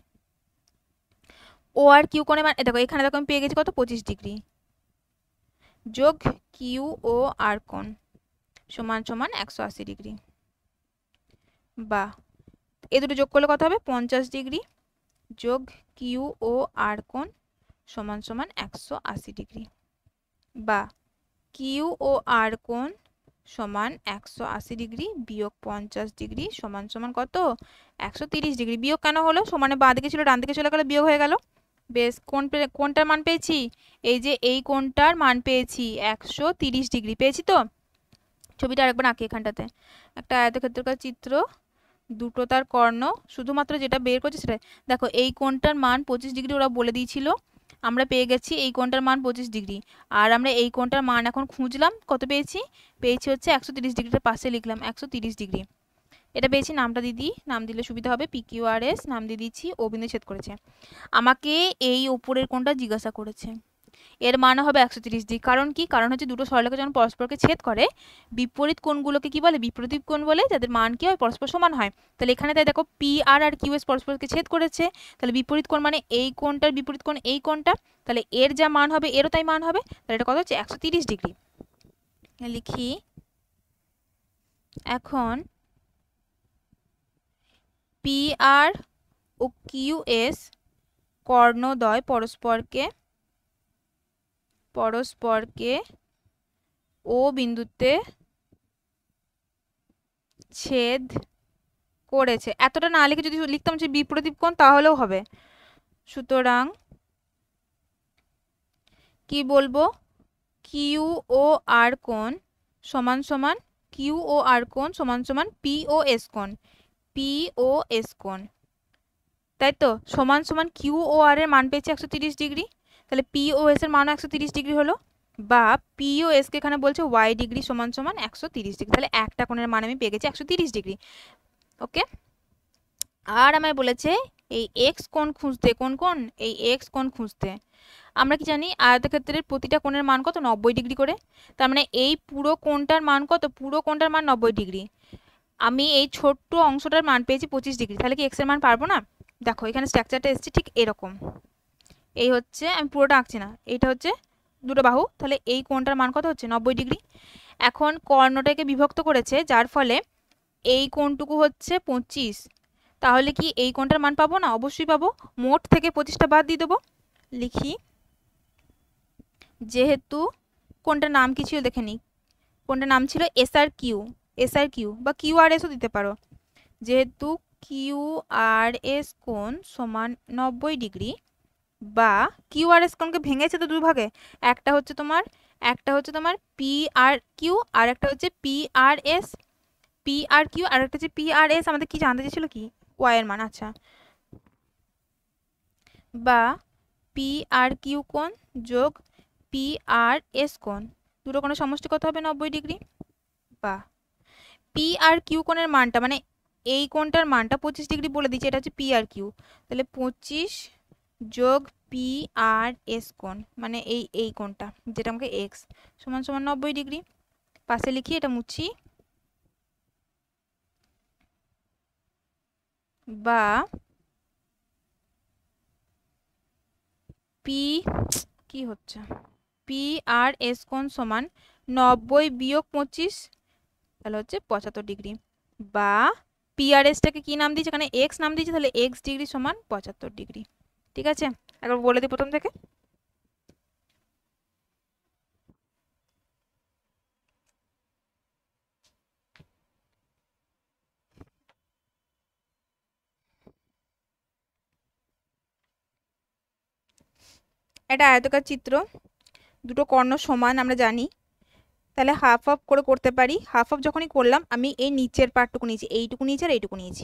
ORQ কোণের মান দেখো, এখানে দেখো আমি পেয়ে গেছি কত? 25 ডিগ্রি যোগ QOR কোণ সমান সমান 180 ডিগ্রি। বা এ দুটো যোগ করলে কত হবে? 50 ডিগ্রি যোগ QOR কোণ সমান সমান 180 ডিগ্রি। বা QOR কোণ সমান 180 ডিগ্রি বিয়োগ 50 ডিগ্রি সমান সমান কত? 130 ডিগ্রি। বিয়োগ কেন হলো? সমানে বাঁ দিকে ছিল, ডান দিকে চলে গেল, বিয়োগ হয়ে গেল। বেশ, কোনটার মান পেয়েছি? এই যে এই কোণটার মান পেয়েছি 130 ডিগ্রি পেয়েছি। তো ছবিটা আরেকবার আঁকি। এখানটাতে একটা আয়তক্ষেত্রাকার চিত্র, দুটো তার কর্ণ, শুধুমাত্র যেটা বের করছে সেটা দেখো। এই কোণটার মান 25 ডিগ্রি ওরা বলে দিয়েছিল, আমরা পেয়ে গেছি এই কোণটার মান 25 ডিগ্রি। আর আমরা এই কোণটার মান এখন খুঁজলাম, কত পেয়েছি? পেয়েছি হচ্ছে 130 ডিগ্রিটার পাশে লিখলাম 130 ডিগ্রি। এটা পেয়েছি, নামটা দিদি, নাম দিলে সুবিধা হবে। PQRS নাম দিয়ে দিচ্ছি, ও বিন্দু ছেদ করেছে। আমাকে এই উপরের কোণটা জিজ্ঞাসা করেছে, এর মান হবে 130 ডিগ্রি। কারণ কি? কারণ হচ্ছে দুটো সরলরেখা যখন পরস্পরকে ছেদ করে, বিপরীত কোণগুলোকে কি বলে? বিপরীত কোণ বলে, যাদের মান কি হয়? পরস্পর সমান হয়। তাহলে এখানে তাই দেখো PR আর QS পরস্পরকে ছেদ করেছে, তাহলে বিপরীত কোণ মানে এই কোণটার বিপরীত কোণ এই কোণটা, তাহলে এর যা মান হবে এরও তাই মান হবে। তাহলে এটা কত হচ্ছে? 130 ডিগ্রি। লিখি এখন পি আর ও কিউ এস কর্ণদ্বয় পরস্পরকে ও বিন্দুতে ছেদ করেছে। এতটা না লিখে যদি লিখতাম যে বিপরীত কোণ তাহলেও হবে। সুতরাং কি বলবো, কিউ ও আর কোণ সমান সমান পি ও এস কোণ, তাই তো। সমান সমান কিউ ও আর এর মান পেয়েছে 130 ডিগ্রি, তাহলে পি ও এস এর মানও 130 ডিগ্রি হলো, বা পি ও এস কে এখানে বলছে ওয়াই ডিগ্রি সমান সমান 130 ডিগ্রি, তাহলে একটা কোণের মান আমি পেয়ে গেছি 130 ডিগ্রি। ওকে, আর আমায় বলেছে এই এক্স কোণ খুঁজতে। কোন কোণ? এই এক্স কোণ খুঁজতে। আমরা কি জানি আয়তক্ষেত্রের প্রতিটা কোণের মান কত? 90 ডিগ্রি করে। তার মানে এই পুরো কোণটার মান কত? পুরো কোণটার মান 90 ডিগ্রি। আমি এই ছোট্ট অংশটার মান পেয়েছি 25 ডিগ্রি, তাহলে কি এক্স এর মান পারবো না? দেখো এখানে স্ট্রাকচারটা এসছে ঠিক এরকম। এই হচ্ছে, আমি পুরোটা আঁকছি না, এইটা হচ্ছে দুটো বাহু, তাহলে এই কোণটার মান কত হচ্ছে? 90 ডিগ্রি। এখন কর্ণটাকে বিভক্ত করেছে, যার ফলে এই কোণটুকু হচ্ছে 25। তাহলে কি এই কোণটার মান পাবো না? অবশ্যই পাবো। মোট থেকে 25টা বাদ দিয়ে দেবো। লিখি, যেহেতু কোণটার নাম কি ছিল দেখে নিই। কোণটার নাম ছিল এস আর কিউ বা কিউ আর এসও দিতে পারো। যেহেতু কিউ আর এস কোণ সমান 90 ডিগ্রি, বা কিউ আর এস কোণকে ভেঙেছে তো দুই ভাগে, একটা হচ্ছে তোমার পি আর কিউ, আর একটা হচ্ছে পি আর কিউ, আর একটা হচ্ছে পি আর এস। আমাদের কি জানতে চেয়েছিল? কি ওয়াই এর মান। আচ্ছা, বা পি আর কিউ কোণ যোগ পি আর এস কোণ, দুটো কোণের সমষ্টি কত হবে? 90 ডিগ্রি। বা পি আর কিউ কোণের মানটা, মানে এই কোণটার মানটা 25 ডিগ্রি বলে দিচ্ছে, এটা হচ্ছে পি আর কিউ, তাহলে 25 যোগ পি আর এস কোণ, মানে এই কোণটা যেটা আমাকে এক্স সমান সমান 90 ডিগ্রি। পাশে লিখি, এটা মুছি। বা পি কি হচ্ছে, পি আর এস কোণ সমান 90 বিয়োগ 25, তাহলে হচ্ছে 75 ডিগ্রি। বা পি আর এসটাকে কি নাম দিয়েছে? এখানে এক্স নাম দিয়েছে, তাহলে এক্স ডিগ্রি সমান 75 ডিগ্রি। ঠিক আছে, একবার বলে দিই প্রথম থেকে। এটা আয়তকার চিত্র, দুটো কর্ণ সমান আমরা জানি, তাহলে হাফ হাফ করে করতে পারি। হাফ হাফ যখনই করলাম, আমি এই নিচের পার্টটুকু নিয়েছি, এইটুকু নিয়েছি আর এইটুকু নিয়েছি।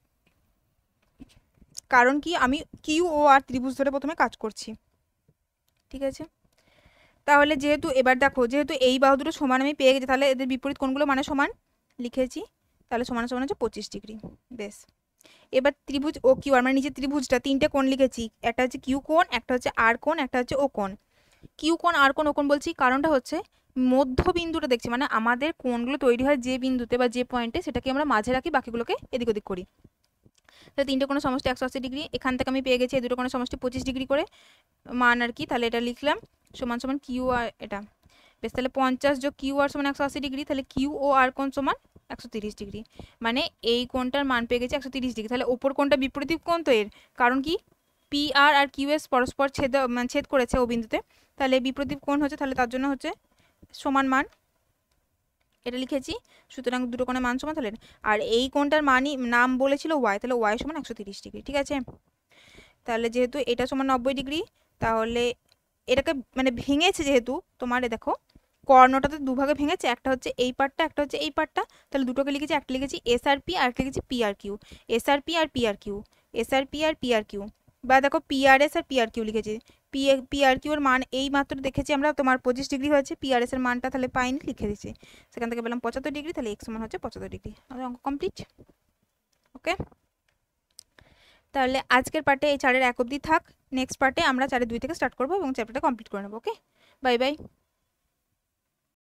কারণ কি, আমি কিউ ও আর ত্রিভুজ ধরে প্রথমে কাজ করছি। ঠিক আছে, তাহলে যেহেতু এবার দেখো, যেহেতু এই বাহু দুটো সমান আমি পেয়ে গেছি, তাহলে এদের বিপরীত কোণগুলো মানে সমান লিখেছি, তাহলে সমান সমান হচ্ছে 25 ডিগ্রি। বেশ, এবার ত্রিভুজ ও কিউ আর, মানে নিচে ত্রিভুজটা তিনটে কোণ লিখেছি, একটা হচ্ছে কিউ কোণ, একটা হচ্ছে আর কোণ, একটা হচ্ছে ও কোণ। কিউ কোণ, আর কোণ, ও কোণ বলছি কারণটা হচ্ছে মধ্যবিন্দুটা দেখছি, মানে আমাদের কোণগুলো তৈরি হয় যে বিন্দুতে বা যে পয়েন্টে, সেটাকে আমরা মাঝে রাখি, বাকিগুলোকে এদিক ওদিক করি। তাহলে তিনটে কোণের সমষ্টি 180 ডিগ্রি। এখান থেকে আমি পেয়ে গেছি এই দুটো কোণের সমষ্টি 25 ডিগ্রি করে মান আর কি, তাহলে এটা লিখলাম সমান সমান কিউ আর, এটা বেশ, তাহলে 50 যোগ কিউ আর সমান 180 ডিগ্রি, তাহলে কিউ ও আর কোণ সমান 130 ডিগ্রি। মানে এই কোণটার মান পেয়ে গেছি 130 ডিগ্রি। তাহলে ওপর কোণটা বিপরীত কোণ তো এর, কারণ কি পি আর আর কিউ এস পরস্পর ছেদ করেছে ও বিন্দুতে, তাহলে বিপরীত কোণ হচ্ছে, তাহলে তার জন্য হচ্ছে সমান মান, এটা লিখেছি। সুতরাং দুটো কোণের মান সমান, তাহলে আর এই কোণটার মানই নাম বলেছিল ওয়াই, তাহলে ওয়াই সমান 130 ডিগ্রি। ঠিক আছে, তাহলে যেহেতু এটা সমান 90 ডিগ্রি, তাহলে এটাকে মানে ভেঙেছে, যেহেতু তোমার দেখো কর্ণটাতে দুভাগে ভেঙেছে, একটা হচ্ছে এই পার্টটা, একটা হচ্ছে এই পার্টটা, তাহলে দুটোকে লিখেছি, একটা লিখেছি এস আর পি, আর একটা লিখেছি P R Q. S R P R P R Q, S R P R P R Q. বা দেখো P R S R P R Q লিখেছি। পি আর কিউ এর মান এই মাত্র দেখেছি আমরা, তোমার 25 ডিগ্রি হয়েছে, পি আর এস এর মানটা তাহলে পাইনি, লিখে দিচ্ছি। সেখান থেকে পেলাম 75 ডিগ্রি, তাহলে এক্স সমান হচ্ছে 75 ডিগ্রি। আমাদের অঙ্ক কমপ্লিট। ওকে, তাহলে আজকের পার্টে এই 4-এর 1 অবধি থাক। নেক্সট পার্টে আমরা 4-এর 2 থেকে স্টার্ট করবো এবং চ্যাপ্টারটা কমপ্লিট করে নেবো। Okay, bye by.